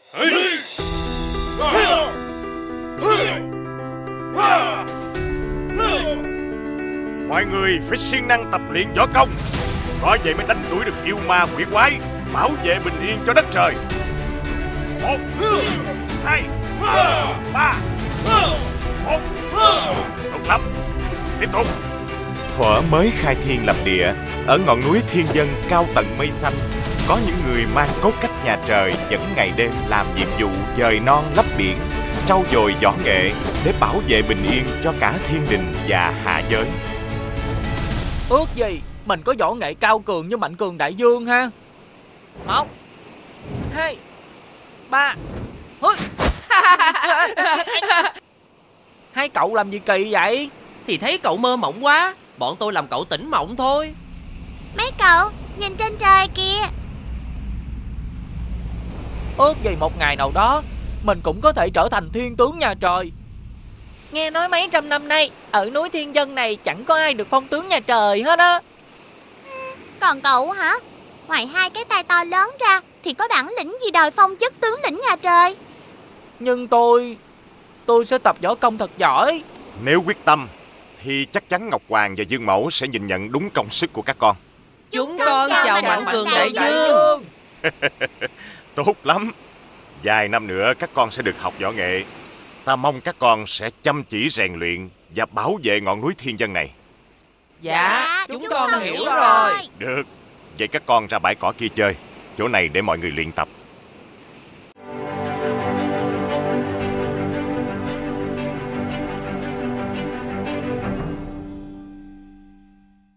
Mọi người phải siêng năng tập luyện võ công, có vậy mới đánh đuổi được yêu ma quỷ quái, bảo vệ bình yên cho đất trời. 1, 2, 3. 1. Tốt lắm. Tiếp tục. Thuở mới khai thiên lập địa, ở ngọn núi Thiên Vân cao tận mây xanh, có những người mang cốt cách nhà trời vẫn ngày đêm làm nhiệm vụ dời non lấp biển, trau dồi võ nghệ để bảo vệ bình yên cho cả thiên đình và hạ giới. Ước gì mình có võ nghệ cao cường như Mạnh Cường Đại Dương ha. 1, 2, 3. Hai cậu làm gì kỳ vậy? Thì thấy cậu mơ mộng quá, bọn tôi làm cậu tỉnh mộng thôi. Mấy cậu nhìn trên trời kìa. Ước gì một ngày nào đó mình cũng có thể trở thành thiên tướng nhà trời. Nghe nói mấy trăm năm nay ở núi Thiên Vân này chẳng có ai được phong tướng nhà trời hết á. Còn cậu hả? Ngoài hai cái tay to lớn ra thì có bản lĩnh gì đòi phong chức tướng lĩnh nhà trời? Nhưng tôi sẽ tập võ công thật giỏi. Nếu quyết tâm thì chắc chắn Ngọc Hoàng và Dương Mẫu sẽ nhìn nhận đúng công sức của các con. Chúng con chào Mạnh Cường Đại Dương. Tốt lắm. Vài năm nữa các con sẽ được học võ nghệ. Ta mong các con sẽ chăm chỉ rèn luyện và bảo vệ ngọn núi Thiên Vân này. Dạ, chúng con hiểu rồi. Được. Vậy các con ra bãi cỏ kia chơi. Chỗ này để mọi người luyện tập.